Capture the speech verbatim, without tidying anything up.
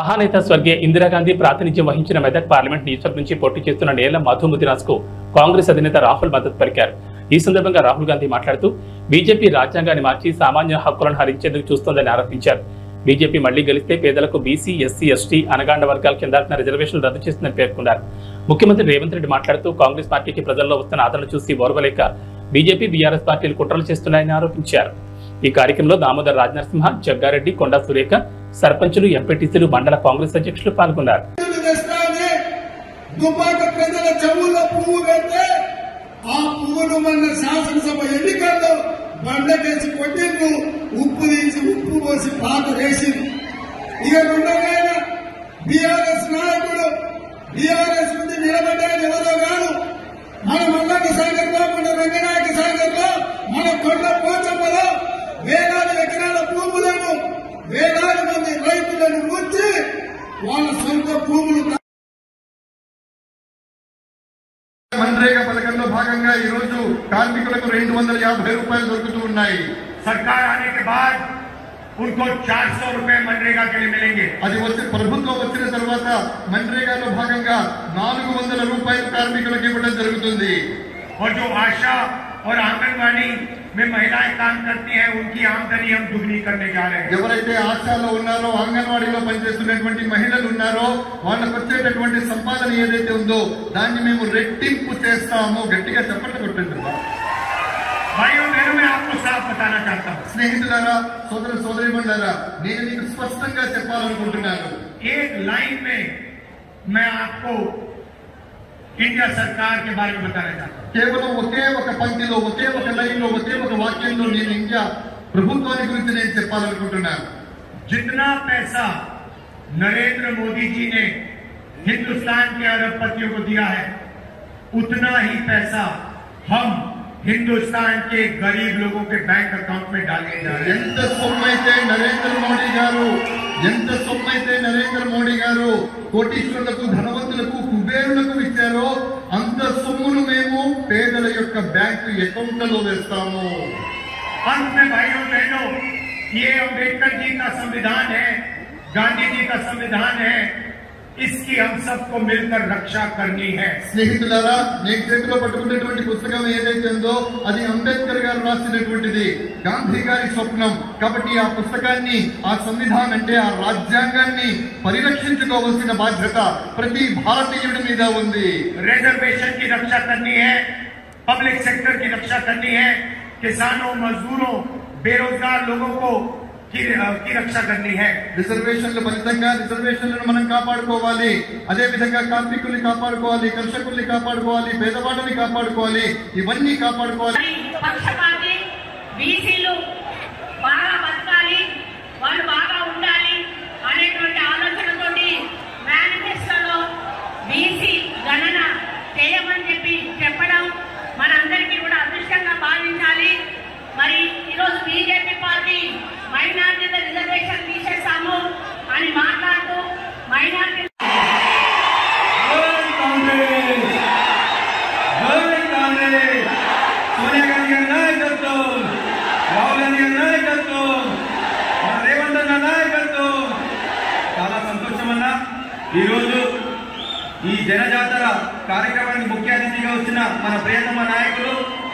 మహానేత స్వర్గీయ ఇందిరాగాంధీ ప్రాతినిధ్యం వహించిన మెదక్ పార్లమెంట్ నియోజకవర్గం నుంచి పోటీ చేస్తున్న నేల మధు ముదిరాజ్ కు కాంగ్రెస్ అధినేత రాహుల్ మద్దతు పలికారు. ఈ సందర్భంగా రాహుల్ గాంధీ మాట్లాడుతూ బీజేపీ రాజ్యాంగాన్ని మార్చి సామాన్య హక్కులను హరించేందుకు చూస్తోందని ఆరోపించారు. బీజేపీ మళ్లీ గెలిస్తే పేదలకు బీసీ, ఎస్సీ, ఎస్టీ, అనగాండ వర్గాల కింద రిజర్వేషన్లు రద్దు చేస్తుందని పేర్కొన్నారు. ముఖ్యమంత్రి రేవంత్ రెడ్డి మాట్లాడుతూ కాంగ్రెస్ పార్టీకి ప్రజల్లో వస్తున్న ఆదరణ చూసి ఓర్వలేక బీజేపీ, బీఆర్ఎస్ పార్టీలు కుట్రలు చేస్తున్నాయని ఆరోపించారు. ఈ కార్యక్రమంలో దామోదర్ రాజనరసింహ, జగ్గారెడ్డి, కొండా సురేఖ, సర్పంచులు, ఎంపీటీసీలు, మండల కాంగ్రెస్ అధ్యక్షులు పాల్గొన్నారు. శాసనసభ ఎన్నికల్లో బండకేసి కొట్టిండ్రు, ఉప్పు తీసి ఉప్పు పోసి పాత వేసింది. ఇక ఉండగానే బీఆర్ఎస్ నాయకుడు బీఆర్ఎస్ నుంచి నిలబడ్డాడు ఎవరో కాదు, మన మల్లన్న సాగర్ లో, మన రంగనాయక సాగర్ లో, మన కొండ పోచమ్మలో వేలాది ఎకరాల భూములను వేలాది మంది రైతులను ముంచి వాళ్ళ సొంత భూములు मनरेगा पथकंలో భాగంగా ఈ రోజు కార్మికులకు రెండు వందల యాభై రూపాయలు దొరుకుతూ ఉన్నాయి. सरकार आने के बाद उनको चार सौ रुपए मनरेगा के लिए मिलेंगे. అది వచ్చి ప్రభుత్వం వచ్చిన తర్వాత मनरेगाలో భాగంగా నాలుగు వందల రూపాయలు కార్మికులకు ఇవ్వడం జరుగుతుంది. और जो आशा और आंगनवाड़ी में महिलाएं काम करती हैं उनकी आमदनी हम दुगनी करने जा रहे हैं. ఎవరైతే ఆశాలో ఉన్నారో, అంగన్వాడీలో పనిచేస్తున్నటువంటి మహిళలు ఉన్నారో వాళ్ళకు వచ్చేటటువంటి సంపాదన ఏదైతే ఉందో దాన్ని మేము రెట్టింపు చేస్తాము. గట్టిగా చప్పట్లు కొట్టండి. भाइयों बहनों, मैं आपको साफ बताना चाहता हूँ. స్నేహితులారా, సోదర సోదరీమణులారా, నేను మీకు స్పష్టంగా చెప్పాలనుకుంటున్నాను. एक लाइन में मैं आपको इंडिया सरकार के बारे में बताना चाहता हूँ. కేవలం ఒకే ఒక పంక్తిలో, ఒకే ఒక లైన్లో, ఒకే ఒక వాక్యంలో నేను ఇండియా ప్రభుత్వాన్ని గురించి నేను చెప్పాలనుకుంటున్నాను. जितना पैसा नरेंद्र मोदी जी ने हिंदुस्तान के अरबपतियों को दिया है उतना ही पैसा हम हिंदुस्तान के गरीब लोगों के बैंक अकाउंट में डालने जा रहे हैं. ఎంత సొమ్మైతే నరేంద్ర మోడీ గారు ఎంత సొమ్మైతే నరేంద్ర మోడీ గారు కోటీశ్వరులకు, ధనవంతులకు, కుబేరులకు ఇచ్చారో అంత సొమ్మును మేము పేదల యొక్క బ్యాంకు అకౌంట్లలో వేస్తాము. अंत में भाइयों बहनों, ये अम्बेडकर जी का संविधान है, गांधी जी का संविधान है, इसकी हम सबको मिलकर रक्षा करनी है. స్నేహితులారా, నేను చేతిలో పట్టుకున్నటువంటి పుస్తకం ఏదైతే ఉందో అది అంబేద్కర్ గారు రాసినటువంటిది, గాంధీ గారి స్వప్నం. కాబట్టి ఆ పుస్తకాన్ని, ఆ సంవిధానం అంటే ఆ రాజ్యాంగాన్ని పరిరక్షించుకోవాల్సిన బాధ్యత ప్రతి భారతీయుడి మీద ఉంది. रिजर्वेशन की रक्षा करनी है, पब्लिक सेक्टर की रक्षा करनी है, किसानों, मजदूरों, बेरोजगार लोगों को की రక్ష करनी है. రిజర్వేషన్ల ఫలితంగా రిజర్వేషన్లను మనం కాపాడుకోవాలి. అదే విధంగా కార్మికుల్ని కాపాడుకోవాలి, కర్షకుల్ని కాపాడుకోవాలి, పేదవాళ్ళని కాపాడుకోవాలి, ఇవన్నీ కాపాడుకోవాలి. పక్షపాతి బీసీలు బాగా బతకాలి, వాళ్ళు బాగా ఉండాలి అనేటువంటి ఆలోచనతోటి మేనిఫెస్టోలో బీసీ గణన చేయమని చెప్పి చెప్పడం మనందరికీ కూడా అదృష్టంగా భావించాలి. మరి ఈరోజు బీజేపీ పార్టీ మైనార్టీల రిజర్వేషన్ తీసేస్తాము అని మాట్లాడుతూ మైనార్టీ సోనియా గాంధీ గారి నాయకత్వం, రాహుల్ గాంధీ గారి నాయకత్వం, మన రేవంత్ అన్న నాయకత్వం. చాలా సంతోషం అన్న. ఈరోజు ఈ జనజాతర కార్యక్రమానికి ముఖ్య అతిథిగా వచ్చిన మన ప్రియతమ నాయకులు